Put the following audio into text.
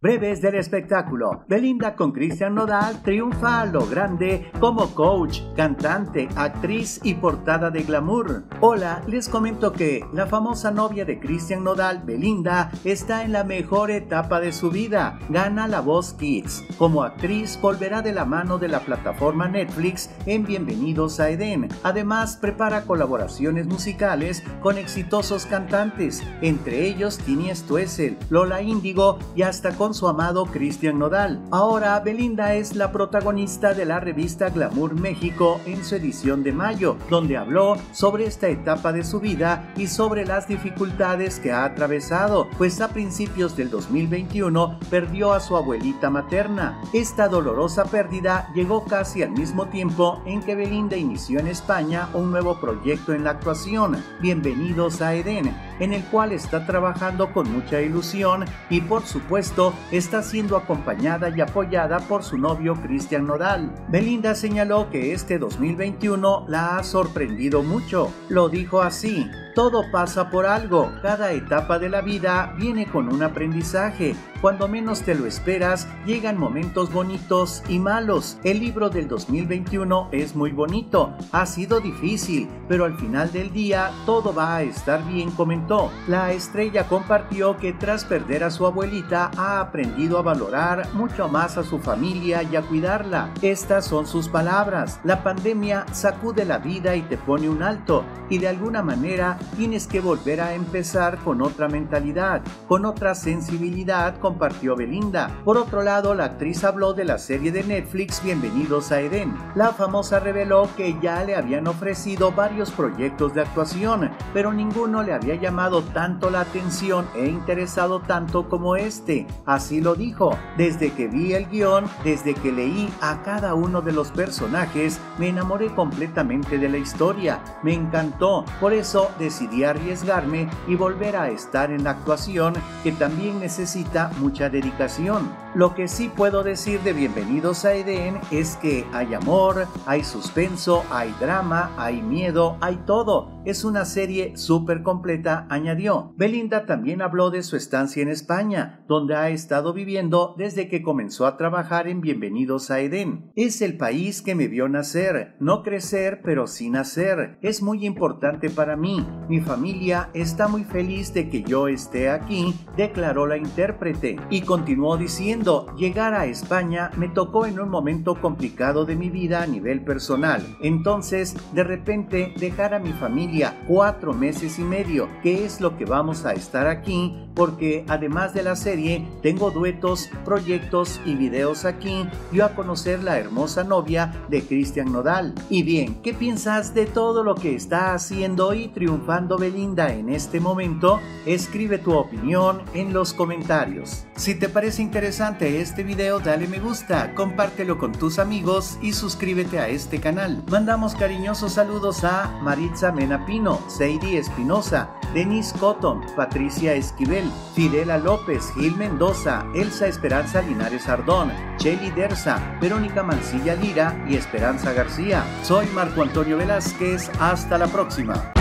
Breves del espectáculo. Belinda con Cristian Nodal triunfa a lo grande como coach, cantante, actriz y portada de glamour. Hola, les comento que la famosa novia de Cristian Nodal, Belinda, está en la mejor etapa de su vida. Gana La Voz Kids. Como actriz volverá de la mano de la plataforma Netflix en Bienvenidos a Edén. Además, prepara colaboraciones musicales con exitosos cantantes, entre ellos Tini Stoessel, Lola Índigo y hasta con su amado Cristian Nodal. Ahora Belinda es la protagonista de la revista Glamour México en su edición de mayo, donde habló sobre esta etapa de su vida y sobre las dificultades que ha atravesado, pues a principios del 2021 perdió a su abuelita materna. Esta dolorosa pérdida llegó casi al mismo tiempo en que Belinda inició en España un nuevo proyecto en la actuación, Bienvenidos a Edén, en el cual está trabajando con mucha ilusión y por supuesto está siendo acompañada y apoyada por su novio Cristian Nodal. Belinda señaló que este 2021 la ha sorprendido mucho. Lo dijo así: todo pasa por algo, cada etapa de la vida viene con un aprendizaje. Cuando menos te lo esperas, llegan momentos bonitos y malos. El libro del 2021 es muy bonito, ha sido difícil, pero al final del día todo va a estar bien, comentó. La estrella compartió que tras perder a su abuelita ha aprendido a valorar mucho más a su familia y a cuidarla. Estas son sus palabras: la pandemia sacude la vida y te pone un alto, y de alguna manera tienes que volver a empezar con otra mentalidad, con otra sensibilidad, compartió Belinda. Por otro lado, la actriz habló de la serie de Netflix Bienvenidos a Edén. La famosa reveló que ya le habían ofrecido varios proyectos de actuación, pero ninguno le había llamado tanto la atención e interesado tanto como este. Así lo dijo: desde que vi el guión, desde que leí a cada uno de los personajes, me enamoré completamente de la historia, me encantó, por eso decidí arriesgarme y volver a estar en la actuación, que también necesita mucha dedicación. Lo que sí puedo decir de Bienvenidos a Edén es que hay amor, hay suspenso, hay drama, hay miedo, hay todo. Es una serie súper completa, añadió. Belinda también habló de su estancia en España, donde ha estado viviendo desde que comenzó a trabajar en Bienvenidos a Edén. Es el país que me vio nacer, no crecer, pero sí nacer. Es muy importante para mí. Mi familia está muy feliz de que yo esté aquí, declaró la intérprete. Y continuó diciendo: llegar a España me tocó en un momento complicado de mi vida a nivel personal. Entonces, de repente, dejar a mi familia 4 meses y medio, que es lo que vamos a estar aquí, porque además de la serie, tengo duetos, proyectos y videos aquí, dio a conocer la hermosa novia de Cristian Nodal. Y bien, ¿qué piensas de todo lo que está haciendo y triunfando Belinda en este momento? Escribe tu opinión en los comentarios. Si te parece interesante este video, dale me gusta, compártelo con tus amigos y suscríbete a este canal. Mandamos cariñosos saludos a Maritza Menapino, Seidi Espinosa, Denise Cotton, Patricia Esquivel, Fidela López, Gil Mendoza, Elsa Esperanza Linares Ardón, Cheli Derza, Verónica Mancilla Lira y Esperanza García. Soy Marco Antonio Velázquez, hasta la próxima.